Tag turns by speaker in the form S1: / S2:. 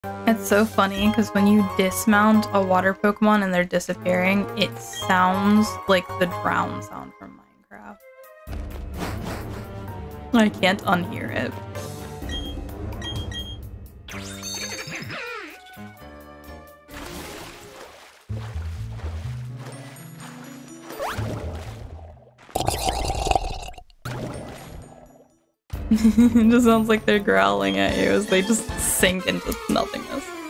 S1: It's so funny because when you dismount a water Pokemon and they're disappearing, it sounds like the drown sound from Minecraft. I can't unhear it. It just sounds like they're growling at you as they just sink into nothingness.